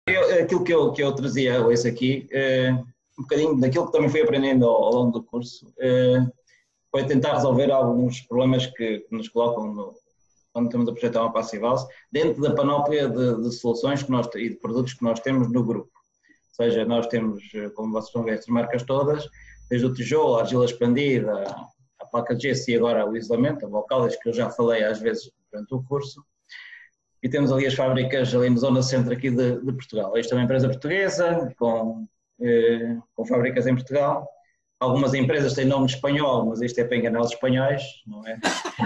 Aquilo que eu trazia hoje aqui, um bocadinho daquilo que também fui aprendendo ao longo do curso, foi tentar resolver alguns problemas que nos colocam quando estamos a projetar uma Passive House, dentro da panóplia de soluções e de produtos que nós temos no grupo. Ou seja, nós temos, como vocês estão a ver, estas marcas todas, desde o tijolo, a argila expandida, a placa de gesso e agora o isolamento, a Vocalix, que eu já falei às vezes durante o curso. E temos ali as fábricas ali na zona centro aqui de Portugal. Isto é uma empresa portuguesa com fábricas em Portugal. Algumas empresas têm nome espanhol, mas isto é para enganar os espanhóis, não é?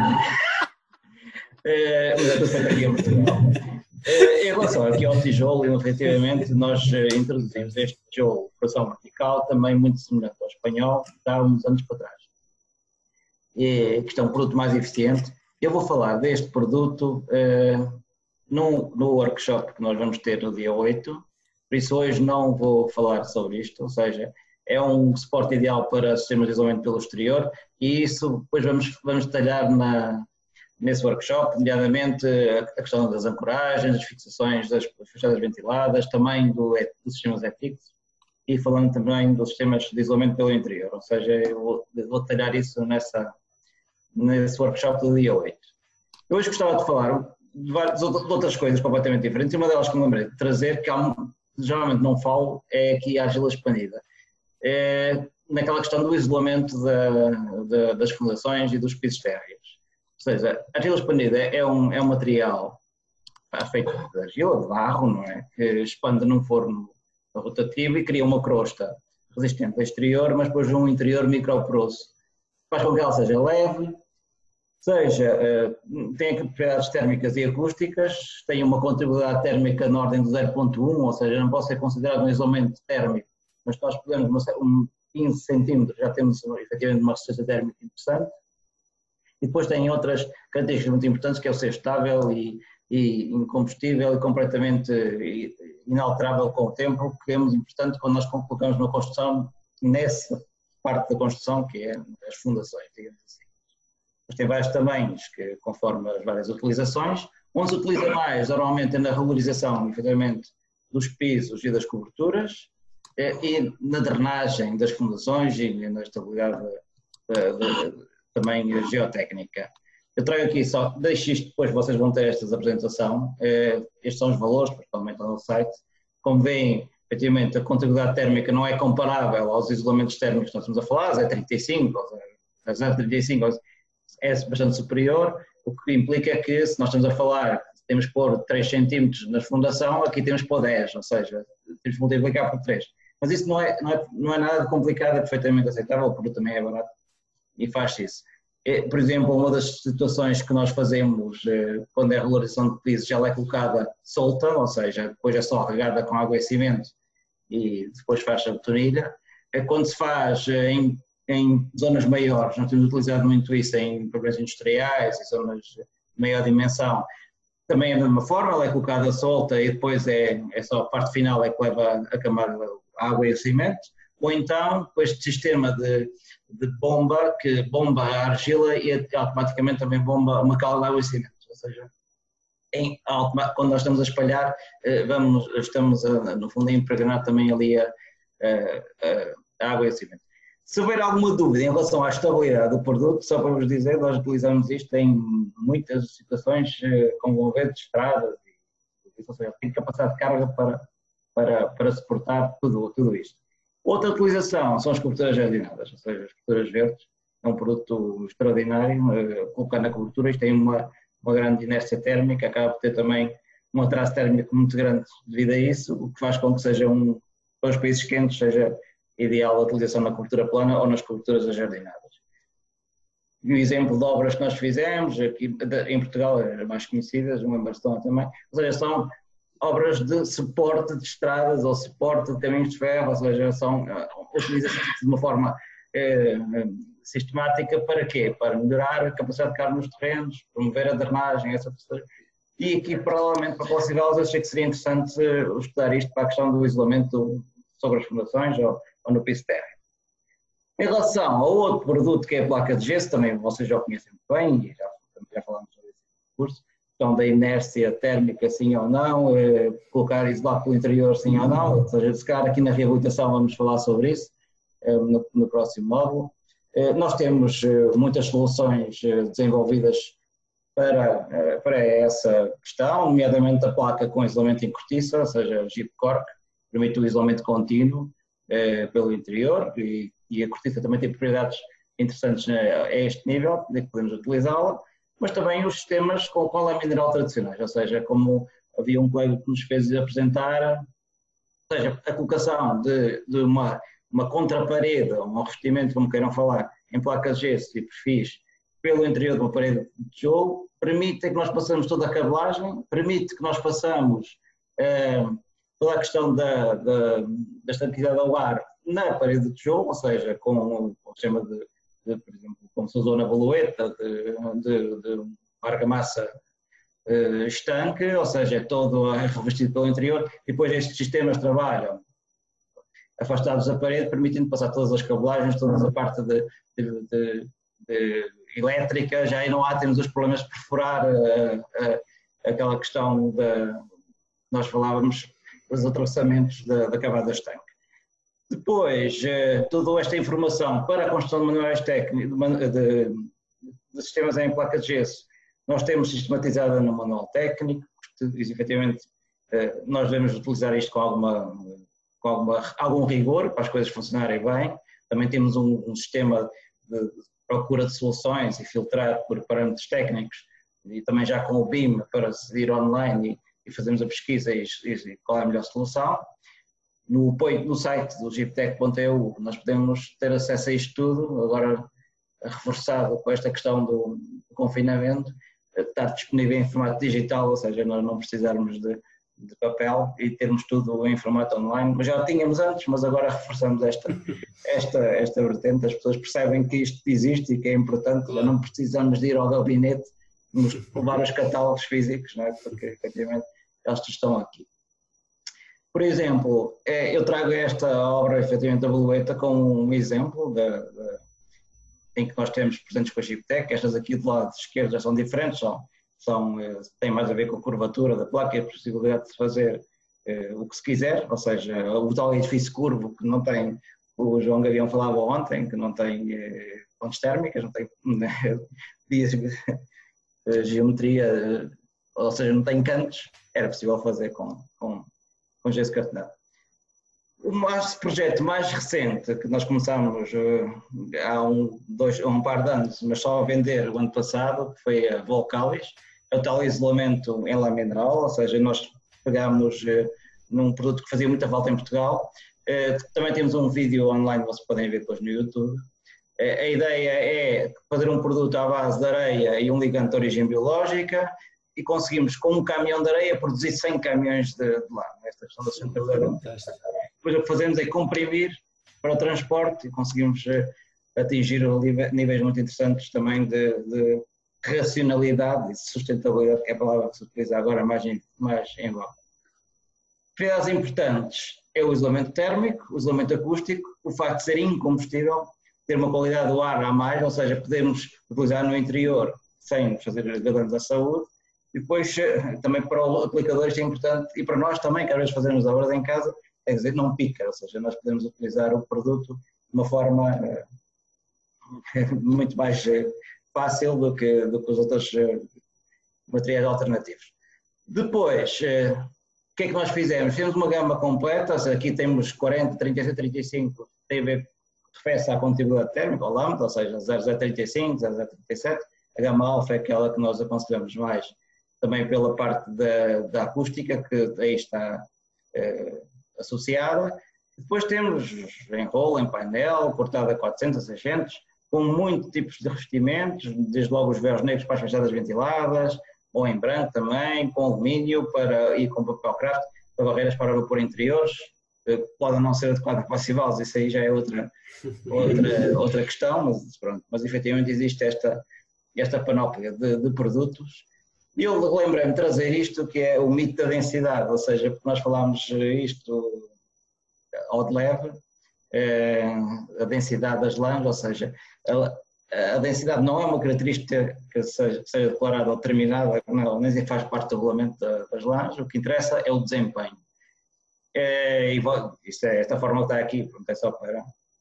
Mas é tudo feito aqui em Portugal. Em relação aqui ao tijolo, efetivamente, nós introduzimos este tijolo de pressão vertical, também muito semelhante ao espanhol, há uns anos para trás. Que é um produto mais eficiente. Eu vou falar deste produto no workshop que nós vamos ter no dia 8, por isso hoje não vou falar sobre isto, ou seja, é um suporte ideal para sistemas de isolamento pelo exterior e isso depois vamos detalhar nesse workshop, nomeadamente a questão das ancoragens, das fixações das fechadas ventiladas, também dos sistemas ETICS e falando também dos sistemas de isolamento pelo interior, ou seja, eu vou detalhar isso nesse workshop do dia 8. Eu hoje gostava de falar de outras coisas completamente diferentes e uma delas que me lembrei de trazer, que geralmente não falo, é aqui a argila expandida. Naquela questão do isolamento das fundações e dos pisos térreos. Ou seja, a argila expandida é um material feito de argila, de barro, não é? Que expande num forno rotativo e cria uma crosta resistente ao exterior, mas depois um interior microporoso. Faz com que ela seja leve, tem propriedades térmicas e acústicas, tem uma contibilidade térmica na ordem de 0,1, ou seja, não pode ser considerado um isolamento térmico, mas nós podemos, 15 centímetros, já temos efetivamente uma resistência térmica interessante. E depois tem outras características muito importantes, que é o ser estável e incombustível e completamente inalterável com o tempo, que é muito importante quando nós colocamos uma construção, nessa parte da construção, que é as fundações, digamos assim. Mas tem vários tamanhos, que, conforme as várias utilizações. Onde se utiliza mais, normalmente, é na regularização, efetivamente, dos pisos e das coberturas, e na drenagem das fundações e na estabilidade também geotécnica. Eu trago aqui só, deixo isto, depois vocês vão ter esta apresentação, estes são os valores, porque também estão no site. Como veem, efetivamente, a contabilidade térmica não é comparável aos isolamentos térmicos que nós estamos a falar, 0,35, 0,35, é bastante superior, o que implica que se nós estamos a falar, temos que pôr 3 centímetros na fundação, aqui temos que pôr 10, ou seja, temos que multiplicar por 3. Mas isso não é nada de complicado, é perfeitamente aceitável, porque também é barato e faz isso. Por exemplo, uma das situações que nós fazemos quando é a regularização de pisos, ela é colocada solta, ou seja, depois é só regada com água e cimento e depois faz a betonilha. Quando se faz em zonas maiores, nós temos utilizado muito isso em problemas industriais, em zonas de maior dimensão, também é da mesma forma, ela é colocada solta e depois é só a parte final é que leva a camada a água e o cimento, ou então com este sistema de bomba, que bomba a argila e automaticamente também bomba uma calda de água e cimento, ou seja, quando nós estamos a espalhar, estamos no fundo a impregnar também ali a água e o cimento. Se houver alguma dúvida em relação à estabilidade do produto, só para vos dizer, nós utilizamos isto em muitas situações com envolventes, estradas, tem capacidade de carga para suportar tudo isto. Outra utilização são as coberturas jardinadas, ou seja, as coberturas verdes, é um produto extraordinário, colocar na cobertura, isto tem uma grande inércia térmica, acaba por ter também um atraso térmico muito grande devido a isso, o que faz com que seja para os países quentes, seja ideal a utilização na cobertura plana ou nas coberturas ajardinadas. E o exemplo de obras que nós fizemos, aqui em Portugal, as mais conhecidas, uma em Barcelona também, ou seja, são obras de suporte de estradas ou suporte de caminhos de ferro, ou seja, são utilizadas de uma forma sistemática para quê? Para melhorar a capacidade de carga nos terrenos, promover a drenagem, essa coisa. E aqui, provavelmente, para Passive House, achei que seria interessante estudar isto para a questão do isolamento sobre as fundações ou no piso térreo. Em relação ao outro produto que é a placa de gesso, também vocês já conhecem muito bem e já falamos sobre esse curso, questão da inércia térmica, sim ou não, colocar isolado pelo interior, sim ou não, ou seja, se calhar aqui na reabilitação vamos falar sobre isso no próximo módulo. Nós temos muitas soluções desenvolvidas para essa questão, nomeadamente a placa com isolamento em cortiça, ou seja, o Gypcork, permite o isolamento contínuo pelo interior e a cortiça também tem propriedades interessantes a este nível, de que podemos utilizá-la, mas também os sistemas com lã mineral tradicionais, ou seja, como havia um colega que nos fez apresentar, ou seja, a colocação de uma contraparede, um revestimento, como queiram falar, em placas de gesso e perfis pelo interior de uma parede de tijolo, permite que nós passamos toda a cabelagem, permite que nós passamos toda a questão da estanqueidade ao ar na parede de tijolo, ou seja, com o sistema por exemplo, como se usou na Balueta, de argamassa estanque, ou seja, é todo revestido pelo interior, e depois estes sistemas trabalham afastados da parede, permitindo passar todas as cabelagens, toda a parte de elétrica, já aí não há, temos os problemas de perfurar aquela questão nós falávamos dos atravessamentos da cavada estanque. Depois, toda esta informação para a construção de manuais técnicos, de sistemas em placas de gesso, nós temos sistematizada no manual técnico, efetivamente nós devemos utilizar isto com algum rigor para as coisas funcionarem bem. Também temos um sistema de procura de soluções e filtrar por parâmetros técnicos e também já com o BIM para seguir online e fazermos a pesquisa e qual é a melhor solução. No site do giptec.eu nós podemos ter acesso a isto tudo, agora reforçado com esta questão do confinamento, estar disponível em formato digital, ou seja, nós não precisarmos de papel e termos tudo em formato online, mas já tínhamos antes, mas agora reforçamos esta vertente, as pessoas percebem que isto existe e que é importante, já não precisamos de ir ao gabinete, levar os catálogos físicos, não é? Porque efetivamente eles estão aqui. Por exemplo, eu trago esta obra, efetivamente, da Balueta, com um exemplo em que nós temos presentes com a Gyptec. Estas aqui do lado esquerdo já são diferentes, têm mais a ver com a curvatura da placa e a possibilidade de se fazer o que se quiser, ou seja, o tal edifício curvo que não tem, o João Gavião falava ontem, que não tem pontes térmicas, não tem geometria, ou seja, não tem cantos, era possível fazer com gesso cartonado. O nosso projeto mais recente, que nós começámos há um par de anos, mas só a vender o ano passado, que foi a Volcalis, é o tal isolamento em lã mineral, ou seja, nós pegámos num produto que fazia muita falta em Portugal. Também temos um vídeo online, vocês podem ver depois no YouTube. A ideia é fazer um produto à base de areia e um ligante de origem biológica, e conseguimos, com um caminhão de areia, produzir 100 caminhões de lã. Esta questão da sustentabilidade. Depois o que fazemos é comprimir para o transporte e conseguimos atingir níveis muito interessantes também de racionalidade e sustentabilidade, que é a palavra que se utiliza agora mais em voga. Propriedades importantes é o isolamento térmico, o isolamento acústico, o facto de ser incombustível, ter uma qualidade do ar a mais, ou seja, podemos utilizar no interior sem fazer danos à saúde. E depois, também para o aplicador isto é importante, e para nós também, que às vezes fazemos obras em casa, é dizer, não pica, ou seja, nós podemos utilizar o produto de uma forma muito mais fácil do que os outros materiais alternativos. Depois, o que é que nós fizemos? Fizemos uma gama completa, ou seja, aqui temos 40, 36, 35, tem a ver, refere-se à condutibilidade térmica, ao lambda, ou seja, 0035, 0037, a gama alfa é aquela que nós aconselhamos mais, também pela parte da acústica, que aí está associada. Depois temos em rolo, em painel, cortada a 400, 600, com muitos tipos de revestimentos, desde logo os véus negros para as fachadas ventiladas, ou em branco também, com alumínio e com papel craft, para barreiras para vapor interiores, podem não ser adequadas para Civalos, isso aí já é outra questão, mas efetivamente existe esta panóplia de produtos. E eu lembrei-me de trazer isto, que é o mito da densidade, ou seja, porque nós falámos isto ao de leve, a densidade das lãs, ou seja, a densidade não é uma característica que seja declarada ou determinada, não, nem faz parte do regulamento das LANs, o que interessa é o desempenho. Esta forma que está aqui, pronto, é só para...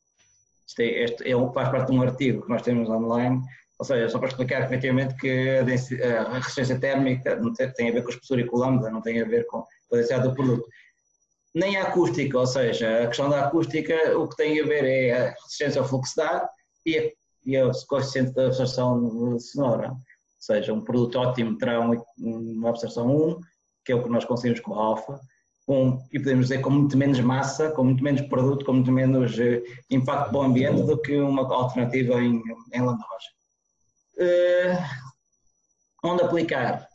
faz parte de um artigo que nós temos online, ou seja, só para explicar efetivamente que a resistência térmica não tem a ver com a espessura e com a lambda, não tem a ver com a densidade do produto. Nem a acústica, ou seja, a questão da acústica, o que tem a ver é a resistência ao fluxo de ar e o coeficiente de absorção sonora. Ou seja, um produto ótimo terá uma absorção 1, que é o que nós conseguimos com a alfa, e podemos dizer com muito menos massa, com muito menos produto, com muito menos impacto para o ambiente do que uma alternativa em lã de rocha. Onde aplicar?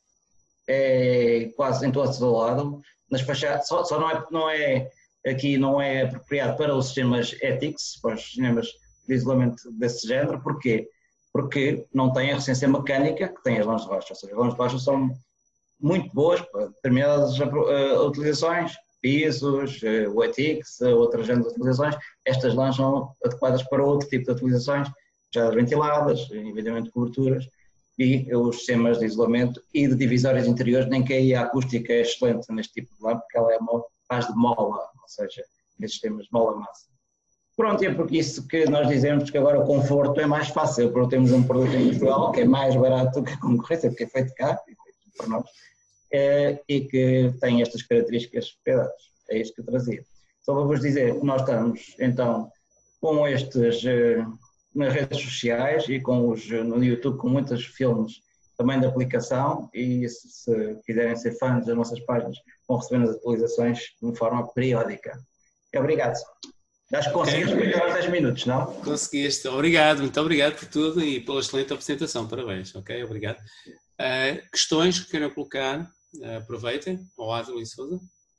É quase em todo o lado. Nas fachadas, só aqui não é apropriado para os sistemas ETICS, para os sistemas de isolamento desse género. Porquê? Porque não tem a resistência mecânica que tem as lãs de rocha. Ou seja, as lãs de rocha são muito boas para determinadas utilizações, pisos, ETICS, outras géneros de utilizações. Estas lãs são adequadas para outro tipo de utilizações, já ventiladas, evidentemente coberturas, e os sistemas de isolamento e de divisórias interiores, nem que aí a acústica é excelente neste tipo de lã, porque ela faz de mola, ou seja, nestes sistemas de mola-massa. Pronto, é porque isso que nós dizemos que agora o conforto é mais fácil, porque temos um produto em Portugal que é mais barato que a concorrência, porque é feito cá, é feito por nós, e que tem estas características propriedades. É isto que eu trazia. Só para vos dizer que nós estamos, então, com estes nas redes sociais e no YouTube com muitos filmes também de aplicação, e se quiserem ser fãs das nossas páginas vão recebendo as atualizações de forma periódica. Obrigado. Acho que consegui explicar aos 10 minutos, não? Conseguiste. Obrigado, muito obrigado por tudo e pela excelente apresentação. Parabéns, ok? Obrigado. Questões que queiram colocar, aproveitem. Ao Ádilo e Sousa.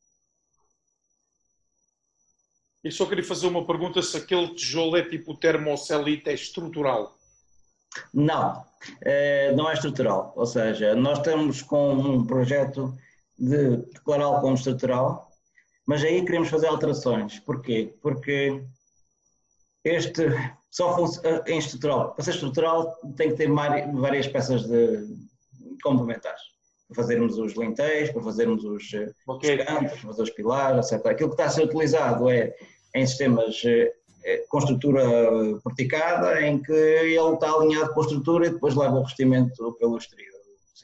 Eu só queria fazer uma pergunta, se aquele tijolo é tipo termocelite, é estrutural? Não, não é estrutural. Ou seja, nós estamos com um projeto de declará-lo como estrutural, mas aí queremos fazer alterações. Porquê? Porque este só funciona em estrutural. Para ser estrutural tem que ter várias peças complementares. Para fazermos os linteiros, para fazermos os cantos, para fazer os pilares, etc. Aquilo que está a ser utilizado é em sistemas com estrutura porticada, em que ele está alinhado com a estrutura e depois leva o revestimento pelo exterior.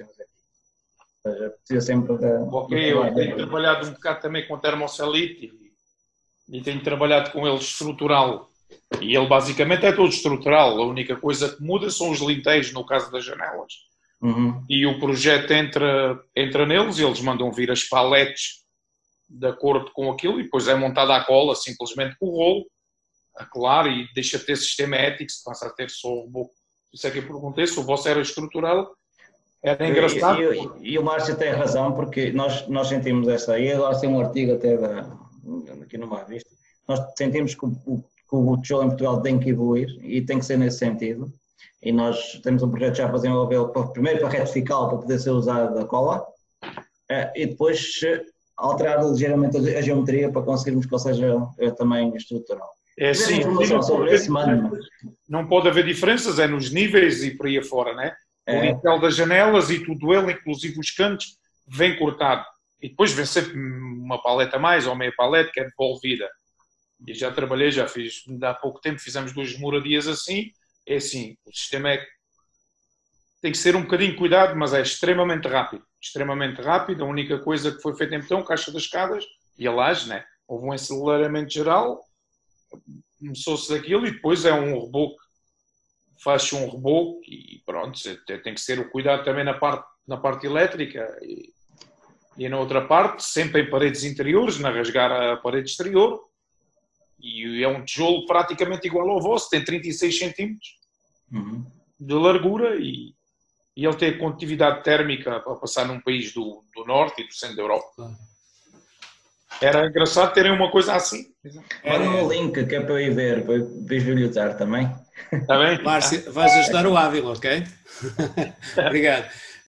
Ou seja, precisa sempre da... Ok, eu tenho trabalhado um bocado também com termocelite e tenho trabalhado com ele estrutural. E ele basicamente é todo estrutural. A única coisa que muda são os linteiros, no caso das janelas. Uhum. E o projeto entra neles e eles mandam vir as paletes de acordo com aquilo e depois é montada a cola simplesmente com o rolo, claro, e deixa de ter sistema ético, se passa a ter só o reboco. Isso é que eu perguntei, se o vosso era estrutural, era engraçado. E o Márcio tem razão, porque nós sentimos essa, e agora tem um artigo até aqui no Mar, visto? Nós sentimos que o tijolo em Portugal tem que evoluir e tem que ser nesse sentido. E nós temos um projeto já para desenvolver, primeiro para retificá-lo, para poder ser usado a cola, e depois alterar ligeiramente a geometria para conseguirmos que ele seja também estrutural. É assim, não pode haver diferenças, é nos níveis e por aí afora, né? O lintel das janelas e tudo ele, inclusive os cantos, vem cortado. E depois vem sempre uma paleta a mais ou meia paleta que é devolvida. E já trabalhei, já fiz, há pouco tempo fizemos 2 moradias assim. É assim, o sistema tem que ser um bocadinho cuidado, mas é extremamente rápido. Extremamente rápido. A única coisa que foi feita em betão, caixa das escadas e a laje, né? Houve um aceleramento geral, começou-se daquilo e depois é um reboque. Faz-se um reboque e pronto, tem que ser o cuidado também na parte elétrica e na outra parte, sempre em paredes interiores, na rasgar a parede exterior. E é um tijolo praticamente igual ao vosso, tem 36 centímetros de largura e ele tem a condutividade térmica para passar num país do norte e do centro da Europa. Era engraçado terem uma coisa assim. Manda-me um link que é para eu ir ver, para eu visualizar também. Está bem? Márcio, vais ajudar o Ávila, ok? Obrigado.